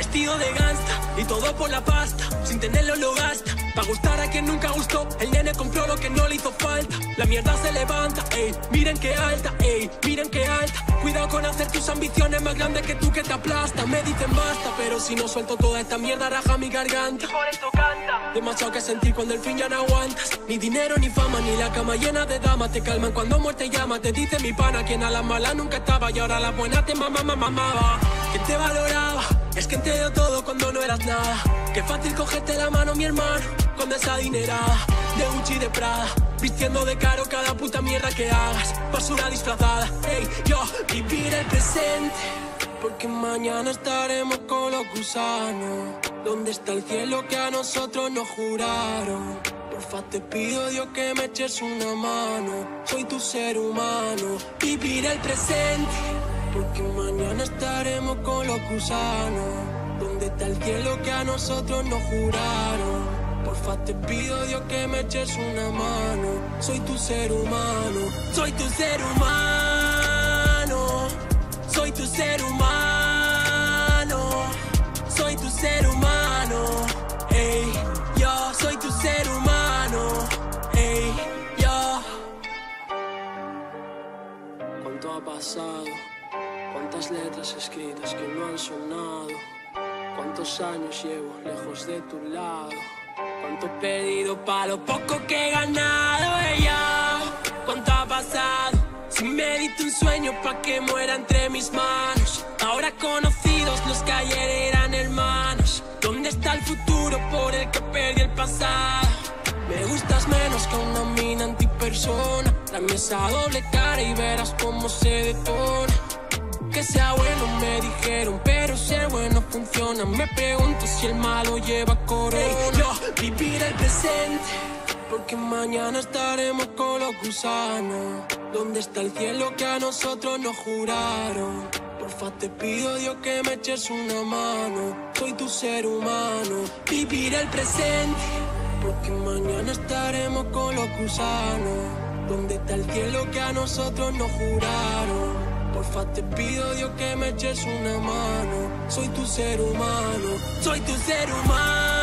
vestido de gangsta y todo por la pasta, sin tenerlo lo gasta. Pa' gustar a quien nunca gustó, el nene compró lo que no le hizo falta. La mierda se levanta, ey, miren qué alta, ey, miren qué alta. Cuidado con hacer tus ambiciones más grandes que tú que te aplastas. Me dicen basta, pero si no suelto toda esta mierda raja mi garganta. Y por esto canta. Demasiado que sentir cuando el fin ya no aguantas. Ni dinero, ni fama, ni la cama llena de damas te calman cuando muerte llama. Te dice mi pana, quien a las malas nunca estaba y ahora a las buenas te mamaba. ¿Quién te valoraba? Es quien te dio todo cuando no eras nada. Qué fácil cogerte la mano, mi hermano, con esa dinerada de Gucci y de Prada, vistiendo de caro cada puta mierda que hagas. Basura disfrazada, ey, yo vivir el presente, porque mañana estaremos con los gusanos. ¿Dónde está el cielo que a nosotros nos juraron? Porfa te pido Dios que me eches una mano. Soy tu ser humano. Vivir el presente, porque mañana estaremos con los gusanos. ¿Dónde está el cielo que a nosotros nos juraron? Porfa te pido Dios que me eches una mano. Soy tu ser humano. Soy tu ser humano. Soy tu ser humano. Soy tu ser humano. Ey, yo soy tu ser humano. Ey, yo. ¿Cuánto ha pasado? ¿Cuántas letras escritas que no han sonado? ¿Cuántos años llevo lejos de tu lado? ¿Cuánto he perdido pa' lo poco que he ganado? Ella, ¿cuánto ha pasado? Si me diste un sueño pa' que muera entre mis manos. Ahora conocidos los que ayer eran hermanos. ¿Dónde está el futuro por el que perdí el pasado? Me gustas menos que una mina antipersona. Dame esa doble cara y verás cómo se detona. Que sea bueno me dijeron, pero si el bueno funciona. Me pregunto si el malo lleva corona. Yo vivir el presente, porque mañana estaremos con los gusanos. ¿Dónde está el cielo que a nosotros nos juraron? Porfa te pido Dios que me eches una mano. Soy tu ser humano. Vivir el presente, porque mañana estaremos con los gusanos. ¿Dónde está el cielo que a nosotros nos juraron? Porfa te pido Dios que me eches una mano. Soy tu ser humano. Soy tu ser humano.